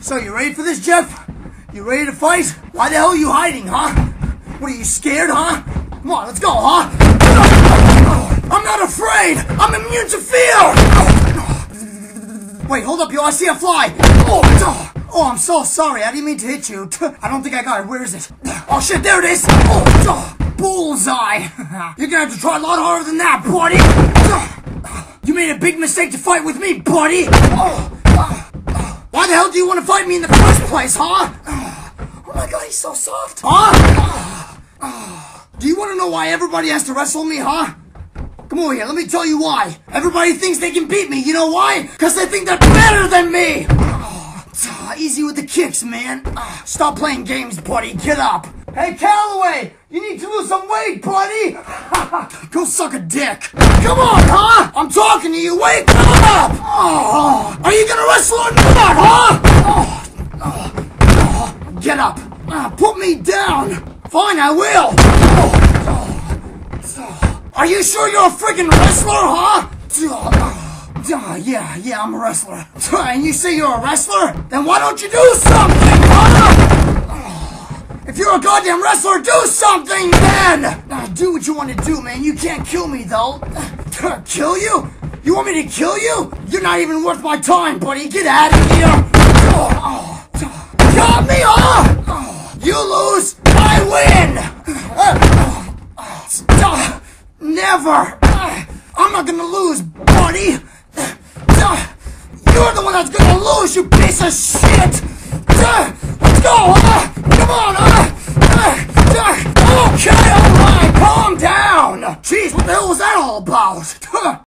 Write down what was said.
So you ready for this, Jeff? You ready to fight? Why the hell are you hiding, huh? What, are you scared, huh? Come on, let's go, huh? I'm not afraid! I'm immune to fear! Wait, hold up, yo, I see a fly! Oh, I'm so sorry, I didn't mean to hit you. I don't think I got it, where is it? Oh shit, there it is! Bullseye! You're gonna have to try a lot harder than that, buddy! You made a big mistake to fight with me, buddy! Why the hell do you want to fight me in the first place, huh? Oh my god, he's so soft! Huh? Do you want to know why everybody has to wrestle me, huh? Come over here, let me tell you why. Everybody thinks they can beat me, you know why? Because they think they're better than me! Easy with the kicks, man. Stop playing games, buddy, get up! Hey, Calloway! You need to lose some weight, buddy! Go suck a dick! Come on, huh? I'm talking to you, wake up! Are you gonna wrestle or not, huh? Get up! Put me down! Fine, I will! Are you sure you're a freaking wrestler, huh? Yeah, I'm a wrestler. And you say you're a wrestler? Then why don't you do something, huh? If you're a goddamn wrestler, do something then! Do what you want to do, man. You can't kill me, though. Kill you? You want me to kill you? You're not even worth my time, buddy. Get out of here! Got me, huh? You lose, I win! Never! I'm not gonna lose, buddy! You're the one that's gonna lose, you piece of shit! Let's go, huh? Come on, huh? Okay, alright, calm down! Jeez, what the hell was that all about?